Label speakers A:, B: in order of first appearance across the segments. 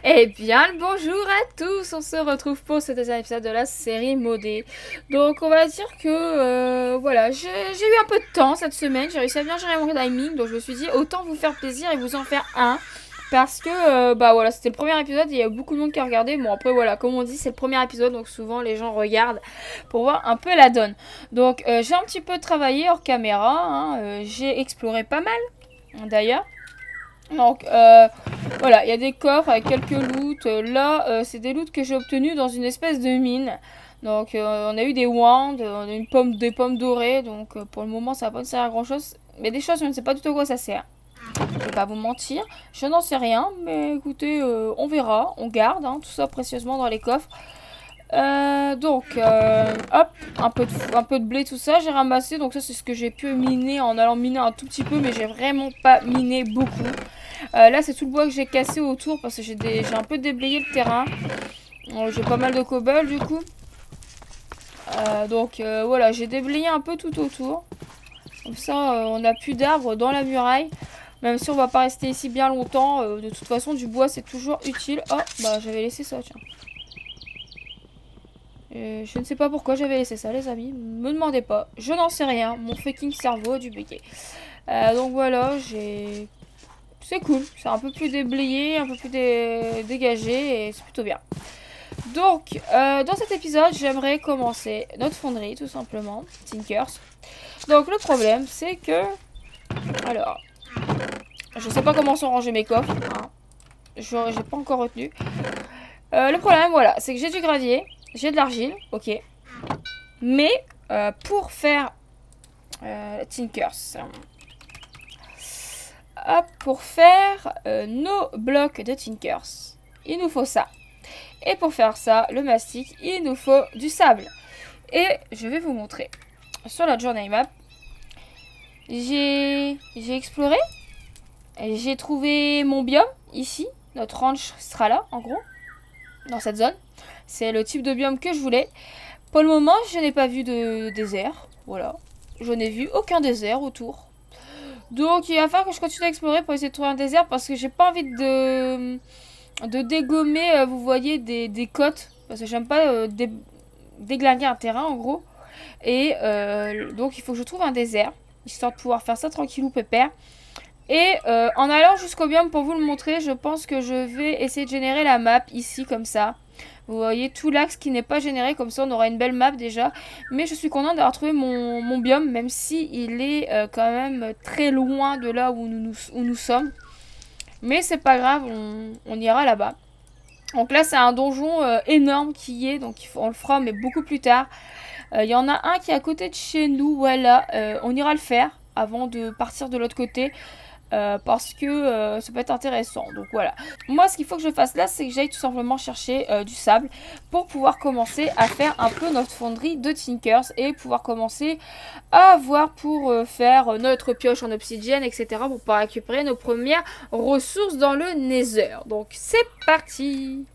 A: Eh bien, le bonjour à tous, on se retrouve pour ce deuxième épisode de la série modée. Donc on va dire que, voilà, j'ai eu un peu de temps cette semaine, j'ai réussi à bien gérer mon timing, donc je me suis dit autant vous faire plaisir et vous en faire un. Parce que, bah voilà, c'était le premier épisode, il y a beaucoup de monde qui a regardé. Bon après voilà, comme on dit, c'est le premier épisode, donc souvent les gens regardent pour voir un peu la donne. Donc j'ai un petit peu travaillé hors caméra, hein, j'ai exploré pas mal, d'ailleurs. Donc voilà, il y a des coffres avec quelques loots. Là, c'est des loots que j'ai obtenus dans une espèce de mine. Donc on a eu des wands, on a eu des pommes dorées. Donc pour le moment, ça va pas me servir à grand chose. Mais des choses, je ne sais pas du tout à quoi ça sert. Je vais pas vous mentir, je n'en sais rien. Mais écoutez, on verra, on garde hein, tout ça précieusement dans les coffres. Hop, un peu de blé, tout ça, j'ai ramassé. Donc ça, c'est ce que j'ai pu miner en allant miner un tout petit peu, mais j'ai vraiment pas miné beaucoup. Là, c'est tout le bois que j'ai cassé autour parce que j'ai un peu déblayé le terrain. J'ai pas mal de cobble du coup. Voilà, j'ai déblayé un peu tout autour. Comme ça, on n'a plus d'arbres dans la muraille. Même si on va pas rester ici bien longtemps. De toute façon, du bois, c'est toujours utile. Oh, bah j'avais laissé ça, tiens. Je ne sais pas pourquoi j'avais laissé ça, les amis. Me demandez pas. Je n'en sais rien. Mon fucking cerveau a dû bugger. Donc voilà, j'ai... C'est cool. C'est un peu plus déblayé, un peu plus dégagé et c'est plutôt bien. Donc, dans cet épisode, j'aimerais commencer notre fonderie, tout simplement. Tinkers. Donc, le problème, c'est que... Alors... Je sais pas comment sont rangés mes coffres. Hein. J'ai pas encore retenu. Le problème, voilà, c'est que j'ai du gravier. J'ai de l'argile, ok. Mais pour faire Tinkers, hop, pour faire nos blocs de Tinkers, il nous faut ça. Et pour faire ça, le mastic, il nous faut du sable. Et je vais vous montrer. Sur la journey map, j'ai exploré. J'ai trouvé mon biome, ici. Notre ranch sera là, en gros. Dans cette zone. C'est le type de biome que je voulais. Pour le moment, je n'ai pas vu de désert. Voilà. Je n'ai vu aucun désert autour. Donc, il va falloir que je continue à explorer pour essayer de trouver un désert. Parce que j'ai pas envie de dégommer, vous voyez, des côtes. Parce que j'aime pas déglinguer un terrain, en gros. Et donc, il faut que je trouve un désert. Histoire de pouvoir faire ça tranquillou pépère. Et en allant jusqu'au biome pour vous le montrer, je pense que je vais essayer de générer la map ici comme ça. Vous voyez tout l'axe qui n'est pas généré, comme ça on aura une belle map déjà. Mais je suis contente d'avoir trouvé mon biome, même si il est quand même très loin de là où nous sommes. Mais c'est pas grave, on ira là-bas. Donc là c'est un donjon énorme qui y est, donc on le fera mais beaucoup plus tard. Il y en a un qui est à côté de chez nous, voilà, on ira le faire avant de partir de l'autre côté. Parce que ça peut être intéressant. Donc voilà. Moi, ce qu'il faut que je fasse là, c'est que j'aille tout simplement chercher du sable pour pouvoir commencer à faire un peu notre fonderie de Tinkers et pouvoir commencer à voir pour faire notre pioche en obsidienne, etc. pour pouvoir récupérer nos premières ressources dans le Nether. Donc c'est parti!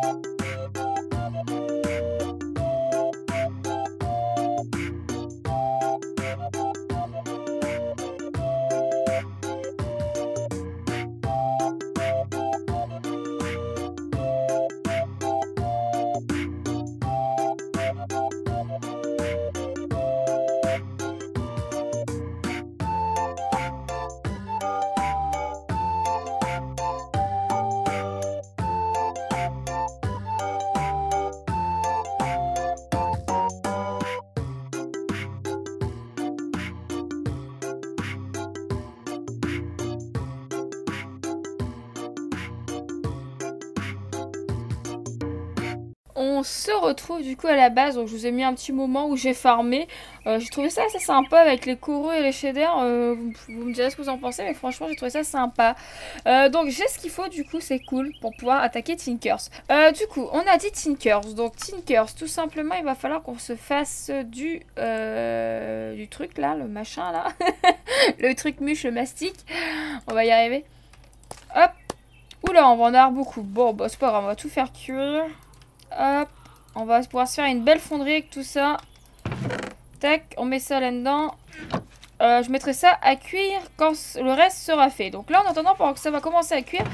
A: On se retrouve du coup à la base, donc je vous ai mis un petit moment où j'ai farmé. J'ai trouvé ça assez sympa avec les coraux et les shaders. Vous me direz ce que vous en pensez, mais franchement j'ai trouvé ça sympa. Donc j'ai ce qu'il faut, du coup c'est cool pour pouvoir attaquer Tinkers. Du coup on a dit Tinkers, donc Tinkers tout simplement il va falloir qu'on se fasse du truc là, le machin là. Le truc mûche, le mastic. On va y arriver. Hop. Oula, on va en avoir beaucoup. Bon bah c'est pas grave, on va tout faire cuire. Hop, on va pouvoir se faire une belle fonderie avec tout ça. Tac, on met ça là-dedans. Je mettrai ça à cuire quand le reste sera fait. Donc là, en attendant, pendant que ça va commencer à cuire,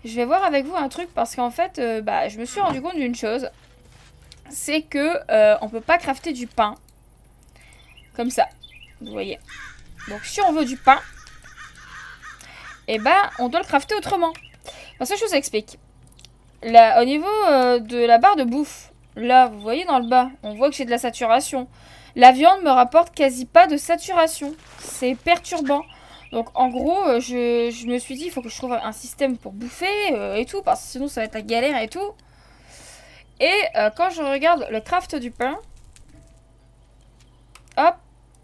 A: je vais voir avec vous un truc parce qu'en fait, bah, je me suis rendu compte d'une chose. C'est que on peut pas crafter du pain. Comme ça. Vous voyez. Donc si on veut du pain, et ben on doit le crafter autrement. Parce que je vous explique. Là, au niveau de la barre de bouffe, là, vous voyez dans le bas, on voit que j'ai de la saturation. La viande me rapporte quasi pas de saturation. C'est perturbant. Donc en gros, je me suis dit, il faut que je trouve un système pour bouffer et tout, parce que sinon ça va être la galère et tout. Et quand je regarde le craft du pain, hop,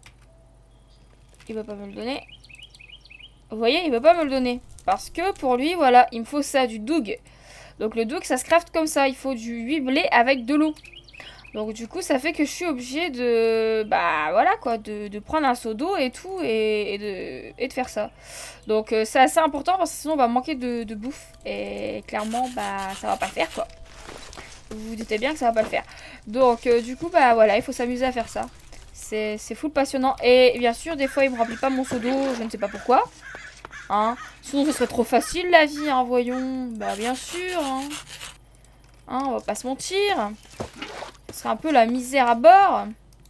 A: il va pas me le donner. Vous voyez, il va pas me le donner. Parce que pour lui, voilà, il me faut ça, du doug. Donc le doug, ça se craft comme ça. Il faut du 8 blé avec de l'eau. Donc du coup, ça fait que je suis obligée de... Bah voilà quoi, de prendre un seau d'eau et tout et de faire ça. Donc c'est assez important parce que sinon on va manquer de bouffe. Et clairement, bah ça va pas le faire quoi. Vous vous doutez bien que ça va pas le faire. Donc du coup, bah voilà, il faut s'amuser à faire ça. C'est full passionnant. Et bien sûr, des fois, il me remplit pas mon seau d'eau, je ne sais pas pourquoi. Hein. Sinon, ce serait trop facile la vie, hein, voyons. Bah bien sûr, hein. Hein, on va pas se mentir. Ce serait un peu la misère à bord.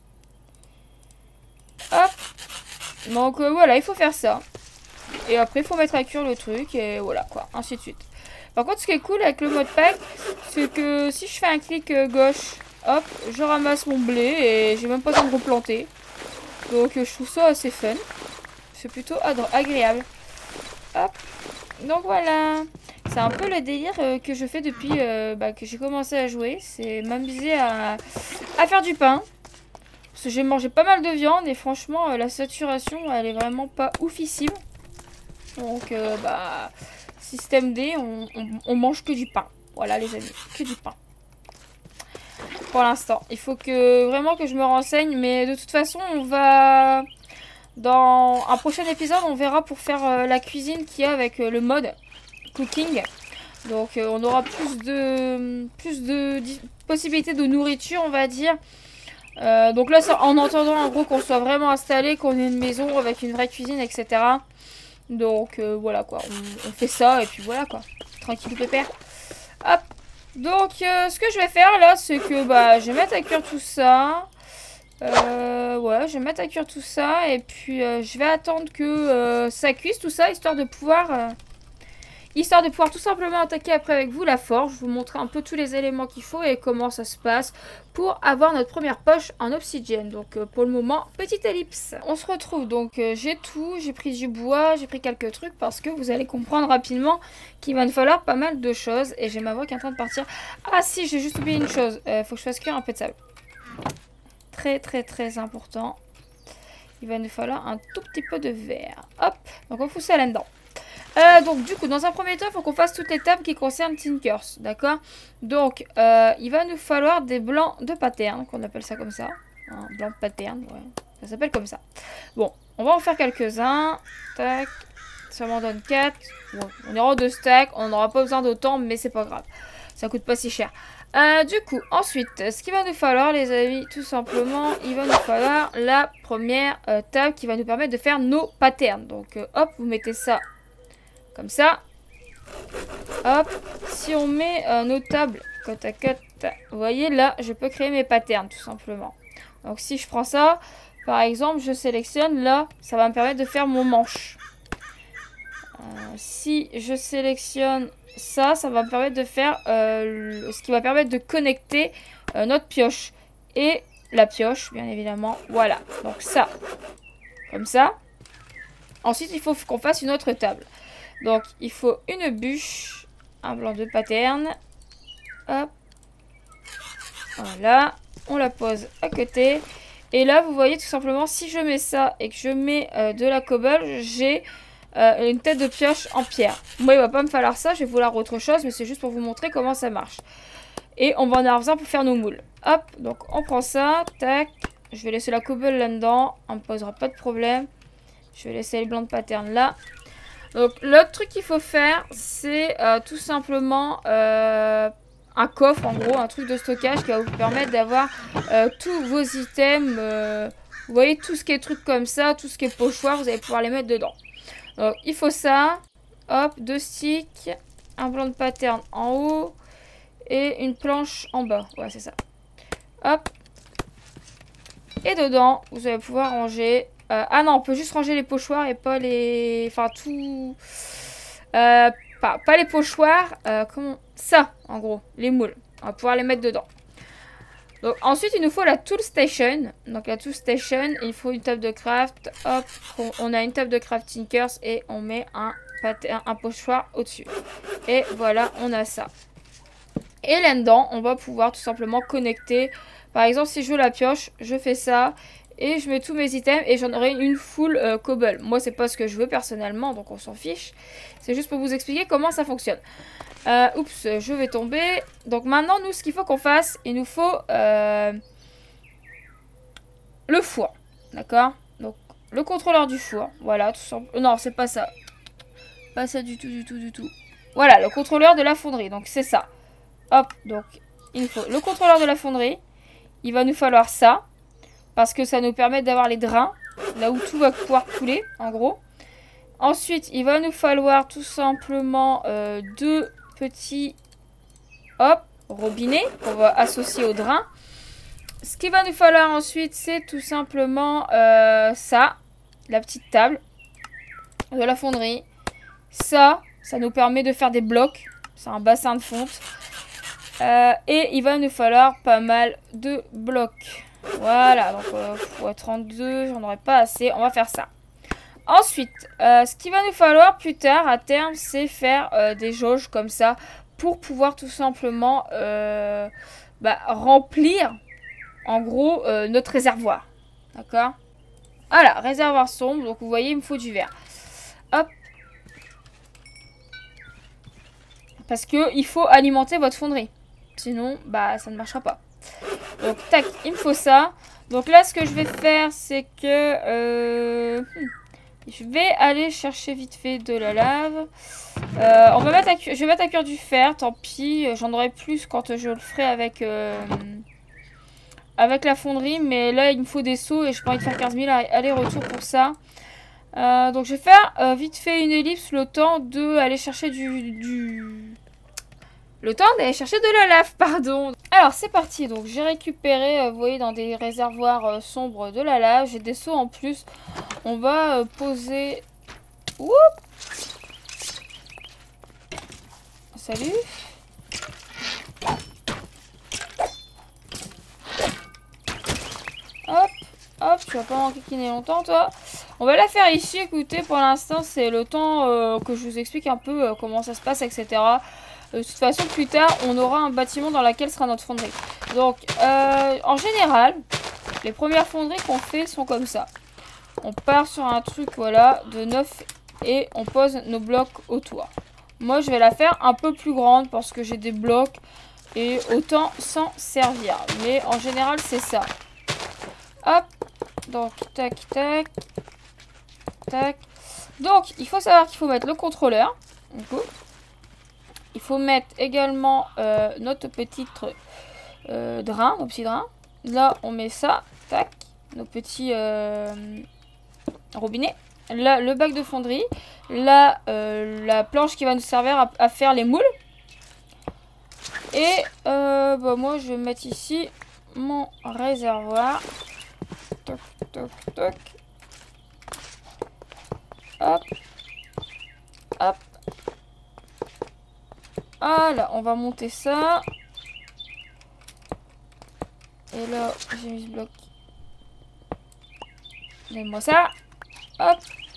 A: Hop. Donc voilà, il faut faire ça. Et après, il faut mettre à cuire le truc. Et voilà, quoi. Ainsi de suite. Par contre, ce qui est cool avec le mode pack, c'est que si je fais un clic gauche, hop, je ramasse mon blé et j'ai même pas besoin de replanter. Donc, je trouve ça assez fun. C'est plutôt agréable. Hop. Donc voilà. C'est un peu le délire que je fais depuis que j'ai commencé à jouer. C'est m'amuser à faire du pain. Parce que j'ai mangé pas mal de viande et franchement, la saturation, elle est vraiment pas oufissime. Donc, système D, on mange que du pain. Voilà les amis, que du pain. Pour l'instant. Il faut que vraiment que je me renseigne. Mais de toute façon, on va... Dans un prochain épisode, on verra pour faire la cuisine qu'il y a avec le mode cooking. Donc on aura plus de possibilités de nourriture, on va dire. Donc là, en entendant en gros qu'on soit vraiment installé, qu'on ait une maison avec une vraie cuisine, etc. Donc voilà quoi, on fait ça et puis voilà quoi. Tranquille pépère. Hop. Donc ce que je vais faire là, c'est que je vais mettre à cuire tout ça. Voilà, je vais mettre à cuire tout ça et puis je vais attendre que ça cuise tout ça, histoire de pouvoir tout simplement attaquer après avec vous la forge, vous montrer un peu tous les éléments qu'il faut et comment ça se passe pour avoir notre première poche en obsidienne. Donc pour le moment, petite ellipse. On se retrouve, donc j'ai tout, j'ai pris du bois, j'ai pris quelques trucs parce que vous allez comprendre rapidement qu'il va nous falloir pas mal de choses et j'ai ma voix qui est en train de partir. Ah si, j'ai juste oublié une chose, faut que je fasse cuire un peu de sable. Très important. Il va nous falloir un tout petit peu de verre. Hop, donc on fout ça là-dedans. Donc du coup, dans un premier temps, il faut qu'on fasse toutes les tables qui concernent Tinkers, d'accord? Donc, il va nous falloir des blancs de pattern, qu'on appelle ça comme ça. Un blanc de pattern, ouais, ça s'appelle comme ça. Bon, on va en faire quelques-uns. Tac, ça m'en donne 4. Bon, on ira en 2 stacks, on n'aura pas besoin d'autant, mais c'est pas grave. Ça coûte pas si cher. Du coup, ensuite, ce qu'il va nous falloir, les amis, tout simplement, il va nous falloir la première table qui va nous permettre de faire nos patterns. Donc, hop, vous mettez ça comme ça. Hop, si on met nos tables côte à côte, vous voyez, là, je peux créer mes patterns, tout simplement. Donc, si je prends ça, par exemple, je sélectionne, là, ça va me permettre de faire mon manche. Si je sélectionne ça, ça va me permettre de faire ce qui va permettre de connecter notre pioche et la pioche, bien évidemment. Voilà, donc ça, comme ça. Ensuite, il faut qu'on fasse une autre table. Donc, il faut une bûche, un blanc de pattern. Hop. Voilà, on la pose à côté. Et là, vous voyez tout simplement, si je mets ça et que je mets de la cobble, j'ai une tête de pioche en pierre. Moi, il va pas me falloir ça, je vais vouloir autre chose, mais c'est juste pour vous montrer comment ça marche. Et on va en avoir besoin pour faire nos moules. Hop, donc on prend ça, tac. Je vais laisser la cobble là-dedans, on ne posera pas de problème. Je vais laisser les blancs de pattern là. Donc l'autre truc qu'il faut faire, c'est tout simplement un coffre, en gros, un truc de stockage qui va vous permettre d'avoir tous vos items. Vous voyez, tout ce qui est truc comme ça, tout ce qui est pochoir, vous allez pouvoir les mettre dedans. Donc il faut ça. Hop, 2 sticks. un blanc de pattern en haut et une planche en bas. Ouais, c'est ça. Hop. Et dedans, vous allez pouvoir ranger... ah non, on peut juste ranger les pochoirs et pas les... Enfin, tout... pas les pochoirs. Comment... Ça, en gros. Les moules. On va pouvoir les mettre dedans. Donc, ensuite, il nous faut la tool station. Donc, la tool station, il faut une table de craft. Hop, on a une table de craft Tinkers et on met un pochoir au-dessus. Et voilà, on a ça. Et là-dedans, on va pouvoir tout simplement connecter. Par exemple, si je veux la pioche, je fais ça. Et je mets tous mes items et j'en aurai une full cobble. Moi, c'est pas ce que je veux personnellement, donc on s'en fiche. C'est juste pour vous expliquer comment ça fonctionne. Oups, je vais tomber. Donc maintenant, nous, ce qu'il faut qu'on fasse, il nous faut le four. D'accord? Donc, le contrôleur du four. Voilà, tout simplement. Non, c'est pas ça. Pas ça du tout. Voilà, le contrôleur de la fonderie. Donc, c'est ça. Hop, donc, il nous faut le contrôleur de la fonderie. Il va nous falloir ça. Parce que ça nous permet d'avoir les drains. Là où tout va pouvoir couler, en gros. Ensuite, il va nous falloir tout simplement deux petits robinets qu'on va associer au drain. Ce qu'il va nous falloir ensuite, c'est tout simplement ça. La petite table de la fonderie. Ça nous permet de faire des blocs. C'est un bassin de fonte. Et il va nous falloir pas mal de blocs. Voilà, donc 32, j'en aurais pas assez. On va faire ça. Ensuite, ce qu'il va nous falloir plus tard, à terme, c'est faire des jauges comme ça pour pouvoir tout simplement remplir, en gros, notre réservoir. D'accord? Voilà, réservoir sombre. Donc, vous voyez, il me faut du verre. Hop. Parce que il faut alimenter votre fonderie. Sinon, ça ne marchera pas. Donc, tac, il me faut ça. Donc là, ce que je vais faire, c'est que... je vais aller chercher vite fait de la lave. Je vais mettre à cuire du fer, tant pis. J'en aurai plus quand je le ferai avec la fonderie. Mais là, il me faut des seaux et je pas envie de faire 15 000 allers-retours pour ça. Donc je vais faire vite fait une ellipse le temps d'aller chercher le temps d'aller chercher de la lave, pardon. Alors, c'est parti. Donc, j'ai récupéré, vous voyez, dans des réservoirs sombres de la lave. J'ai des seaux en plus. On va poser... Oup. Salut. Hop, hop, tu vas pas m'enquiquiner longtemps, toi. On va la faire ici, écoutez, pour l'instant, c'est le temps que je vous explique un peu comment ça se passe, etc. De toute façon, plus tard, on aura un bâtiment dans lequel sera notre fonderie. Donc, en général, les premières fonderies qu'on fait sont comme ça. On part sur un truc, voilà, de 9 et on pose nos blocs autour. Moi, je vais la faire un peu plus grande parce que j'ai des blocs et autant s'en servir. Mais en général, c'est ça. Hop. Donc, tac, tac. Tac. Donc, il faut savoir qu'il faut mettre le contrôleur. Du coup. Il faut mettre également notre petit drain, nos petits drains. Là, on met ça. Tac. Nos petits robinets. Là, le bac de fonderie. Là, la planche qui va nous servir à faire les moules. Et moi, je vais mettre ici mon réservoir. Toc, toc, toc. Hop. Hop. Voilà, on va monter ça. Et là, j'ai mis ce bloc. Donne-moi ça. Hop.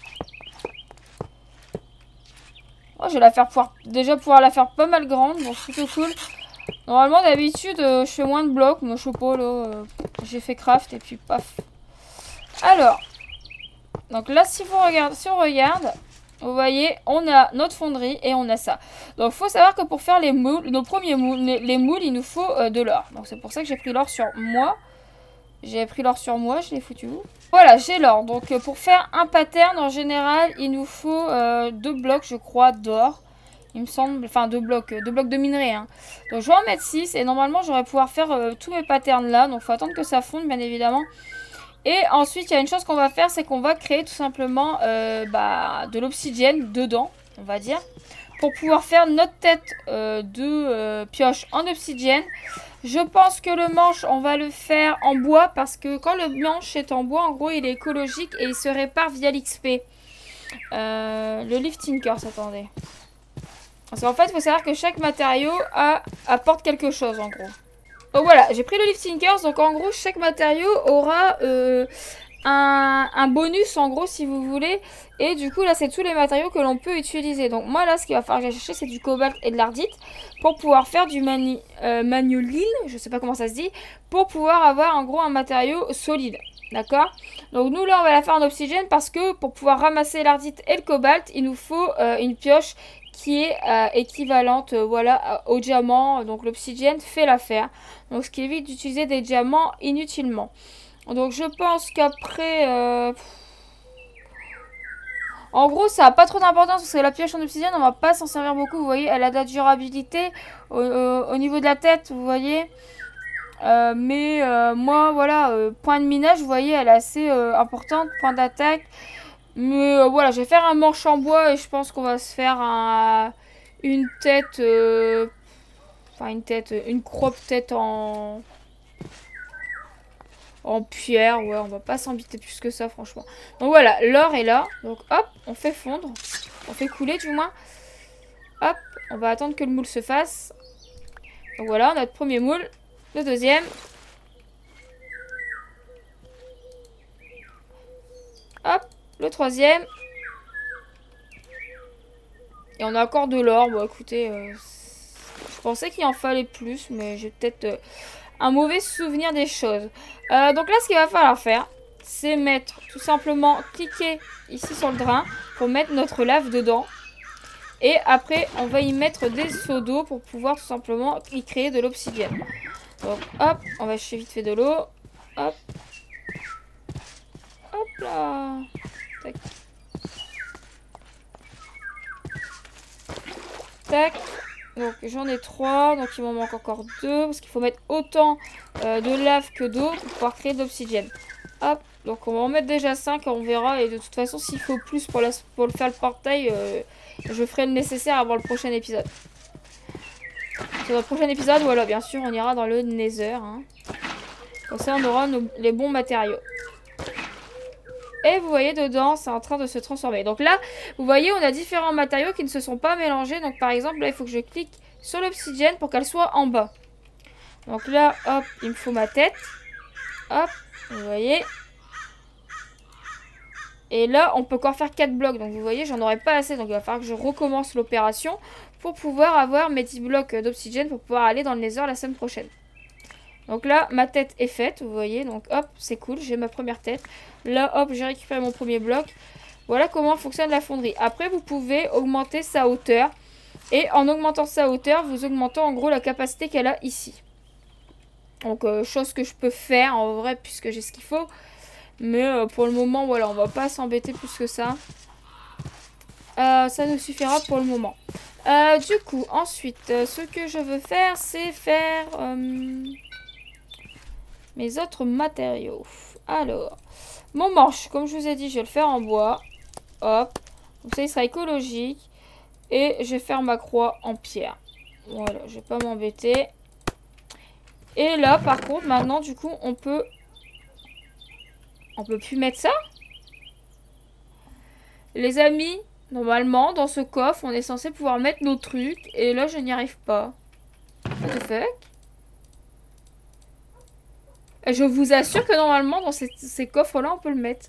A: Oh, je vais la faire pouvoir la faire pas mal grande. Donc, c'est plutôt cool. Normalement, d'habitude, je fais moins de blocs. Moi, je sais pas, là. J'ai fait craft et puis paf. Alors. Donc là, si on regarde, vous voyez, on a notre fonderie et on a ça. Donc, il faut savoir que pour faire les moules, nos premiers moules, les moules, il nous faut de l'or. Donc, c'est pour ça que j'ai pris l'or sur moi. J'ai pris l'or sur moi, je l'ai foutu où? Voilà, j'ai l'or. Donc, pour faire un pattern, en général, il nous faut 2 blocs, je crois, d'or. Il me semble, enfin 2 blocs de minerai. Hein. Donc, je vais en mettre 6 et normalement, j'aurais pouvoir faire tous mes patterns là. Donc, il faut attendre que ça fonde, bien évidemment. Et ensuite, il y a une chose qu'on va faire, c'est qu'on va créer tout simplement de l'obsidienne dedans, on va dire. pour pouvoir faire notre tête de pioche en obsidienne. Je pense que le manche, on va le faire en bois parce que quand le manche est en bois, en gros, il est écologique et il se répare via l'XP. Le lifting curse, attendez. Parce qu'en fait, il faut savoir que chaque matériau apporte quelque chose, en gros. Donc voilà, j'ai pris le lifting curse, donc en gros, chaque matériau aura un bonus, en gros, si vous voulez. Et du coup, là, c'est tous les matériaux que l'on peut utiliser. Donc moi, là, ce qu'il va falloir que j'aille chercher, c'est du cobalt et de l'ardite pour pouvoir faire du magnoline, je sais pas comment ça se dit, pour pouvoir avoir, en gros, un matériau solide. D'accord? Donc nous, là, on va la faire en obsidienne parce que pour pouvoir ramasser l'ardite et le cobalt, il nous faut une pioche qui est équivalente voilà, au diamant. Donc l'obsidienne fait l'affaire. Donc ce qui évite d'utiliser des diamants inutilement. Donc je pense qu'après... En gros, ça n'a pas trop d'importance parce que la pioche en obsidienne, on va pas s'en servir beaucoup. Vous voyez, elle a de la durabilité au niveau de la tête, vous voyez. Moi, voilà, point de minage, vous voyez, elle est assez importante. Point d'attaque. Mais voilà, je vais faire un manche en bois et je pense qu'on va se faire une tête... une crop tête en pierre. Ouais, on va pas s'embêter plus que ça, franchement. Donc voilà, l'or est là. Donc hop, on fait fondre. On fait couler du moins. Hop, on va attendre que le moule se fasse. Donc voilà, notre premier moule. Le deuxième. Hop, le troisième. Et on a encore de l'or. Bon, écoutez, je pensais qu'il en fallait plus, mais j'ai peut-être un mauvais souvenir des choses. Donc là, ce qu'il va falloir faire, c'est mettre tout simplement, cliquer ici sur le drain pour mettre notre lave dedans. Et après, on va y mettre des seaux d'eau pour pouvoir tout simplement y créer de l'obsidienne. Donc hop, on va chercher vite fait de l'eau. Hop. Hop là. Tac. Tac. Donc j'en ai 3, donc il m'en manque encore 2. Parce qu'il faut mettre autant de lave que d'eau pour pouvoir créer de l'obsidienne. Hop, donc on va en mettre déjà 5, on verra. Et de toute façon, s'il faut plus pour le faire le portail, je ferai le nécessaire avant le prochain épisode. Sur le prochain épisode, voilà, bien sûr, on ira dans le Nether. Hein. Comme ça, on aura les bons matériaux. Et vous voyez, dedans, c'est en train de se transformer. Donc là, vous voyez, on a différents matériaux qui ne se sont pas mélangés. Donc par exemple, là, il faut que je clique sur l'obsidienne pour qu'elle soit en bas. Donc là, hop, il me faut ma tête. Hop, vous voyez. Et là, on peut encore faire 4 blocs. Donc vous voyez, j'en aurais pas assez. Donc il va falloir que je recommence l'opération pour pouvoir avoir mes 10 blocs d'obsidienne pour pouvoir aller dans le Nether la semaine prochaine. Donc là, ma tête est faite, vous voyez. Donc hop, c'est cool, j'ai ma première tête. Là, hop, j'ai récupéré mon premier bloc. Voilà comment fonctionne la fonderie. Après, vous pouvez augmenter sa hauteur. Et en augmentant sa hauteur, vous augmentez en gros la capacité qu'elle a ici. Donc, chose que je peux faire en vrai, puisque j'ai ce qu'il faut. Mais pour le moment, voilà, on va pas s'embêter plus que ça. Ça nous suffira pour le moment. Du coup, ensuite, ce que je veux faire, c'est faire... mes autres matériaux. Alors, mon manche, comme je vous ai dit, je vais le faire en bois. Hop. Donc ça, il sera écologique. Et je vais faire ma croix en pierre. Voilà, je vais pas m'embêter. Et là, par contre, maintenant, du coup, on peut... On peut plus mettre ça. Les amis, normalement, dans ce coffre, on est censé pouvoir mettre nos trucs. Et là, je n'y arrive pas. What the fuck? Je vous assure que normalement, dans ces coffres-là, on peut le mettre.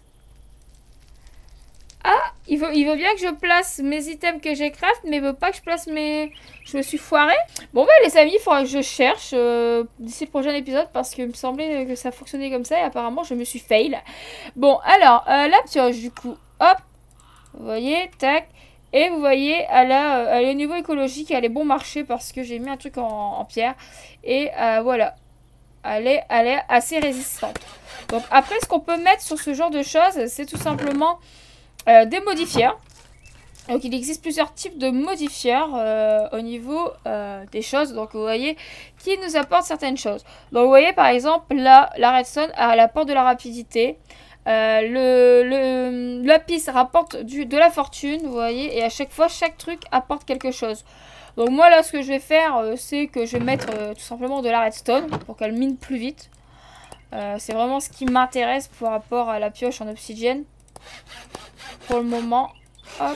A: Ah, il veut bien que je place mes items que j'ai craft, mais il veut pas que je place mes... Je me suis foirée. Bon, bah les amis, il faudra que je cherche d'ici le prochain épisode, parce qu'il me semblait que ça fonctionnait comme ça, et apparemment, je me suis fail. Bon, alors, la pioche, du coup, hop. Vous voyez, tac. Et vous voyez, elle est au niveau écologique, elle est bon marché, parce que j'ai mis un truc en pierre. Et voilà. Elle est assez résistante. Donc après, ce qu'on peut mettre sur ce genre de choses, c'est tout simplement des modifieurs. Donc il existe plusieurs types de modifieurs au niveau des choses. Donc vous voyez, qui nous apportent certaines choses. Donc vous voyez par exemple, là, la redstone, elle apporte de la rapidité. Le lapis rapporte de la fortune, vous voyez, et à chaque fois, chaque truc apporte quelque chose. Donc moi, là, ce que je vais faire, c'est que je vais mettre tout simplement de la redstone pour qu'elle mine plus vite. C'est vraiment ce qui m'intéresse par rapport à la pioche en obsidienne. Pour le moment. Hop.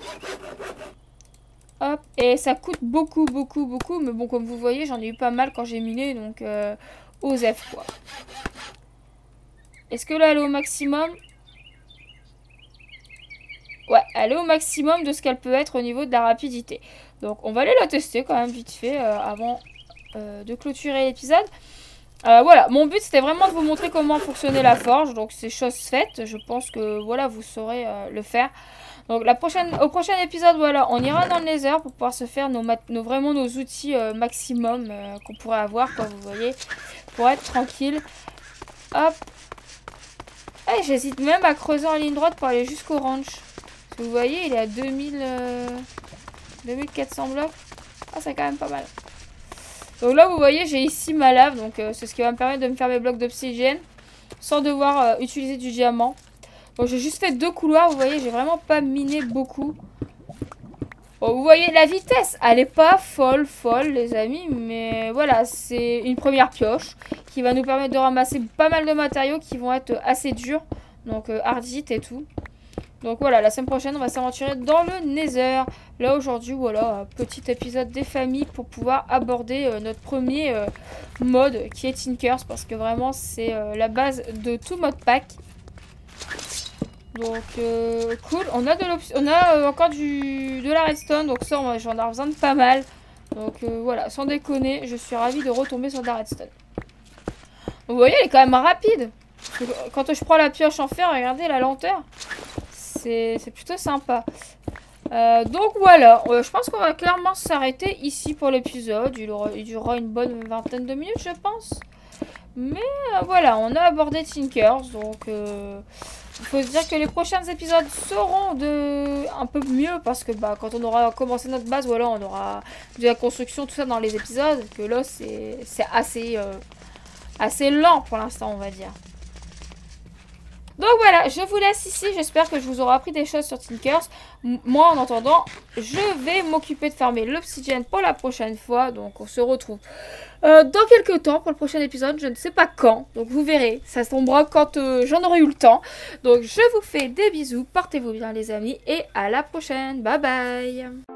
A: Hop. Et ça coûte beaucoup. Mais bon, comme vous voyez, j'en ai eu pas mal quand j'ai miné. Donc, osef, quoi. Est-ce que là, elle est au maximum? Ouais, elle est au maximum de ce qu'elle peut être au niveau de la rapidité. Donc, on va aller la tester quand même vite fait avant de clôturer l'épisode. Voilà, mon but c'était vraiment de vous montrer comment fonctionnait la forge, donc c'est chose faite, je pense que voilà, vous saurez le faire. Donc au prochain épisode, voilà, on ira dans le Nether pour pouvoir se faire vraiment nos outils maximum qu'on pourrait avoir, quoi, vous voyez, pour être tranquille. Hop. Eh, j'hésite même à creuser en ligne droite pour aller jusqu'au ranch. Parce que vous voyez, il est à 2400 blocs. Ah, c'est quand même pas mal. Donc là, vous voyez, j'ai ici ma lave. Donc c'est ce qui va me permettre de me faire mes blocs d'obsidienne sans devoir utiliser du diamant. Donc j'ai juste fait 2 couloirs. Vous voyez, j'ai vraiment pas miné beaucoup. Bon, vous voyez, la vitesse, elle est pas folle, les amis. Mais voilà, c'est une première pioche qui va nous permettre de ramasser pas mal de matériaux qui vont être assez durs. Donc hardite et tout. Donc voilà, la semaine prochaine, on va s'aventurer dans le Nether. Là, aujourd'hui, voilà, petit épisode des familles pour pouvoir aborder notre premier mode qui est Tinkers. Parce que vraiment, c'est la base de tout mode pack. Donc, cool. On a encore de la redstone. Donc ça, j'en ai besoin de pas mal. Donc voilà, sans déconner, je suis ravie de retomber sur de la redstone. Vous voyez, elle est quand même rapide. Quand je prends la pioche en fer, regardez la lenteur. C'est plutôt sympa. Donc voilà, je pense qu'on va clairement s'arrêter ici pour l'épisode. Il durera une bonne vingtaine de minutes, je pense. Mais voilà, on a abordé Tinkers. Donc il faut se dire que les prochains épisodes seront un peu mieux. Parce que quand on aura commencé notre base, voilà, on aura de la construction, tout ça dans les épisodes. Que là, c'est assez lent pour l'instant, on va dire. Donc voilà, je vous laisse ici. J'espère que je vous aurai appris des choses sur Tinkers. Moi, en attendant, je vais m'occuper de farmer l'obsidienne pour la prochaine fois. Donc on se retrouve dans quelques temps pour le prochain épisode. Je ne sais pas quand. Donc vous verrez, ça tombera quand j'en aurai eu le temps. Donc je vous fais des bisous. Portez-vous bien les amis. Et à la prochaine. Bye bye.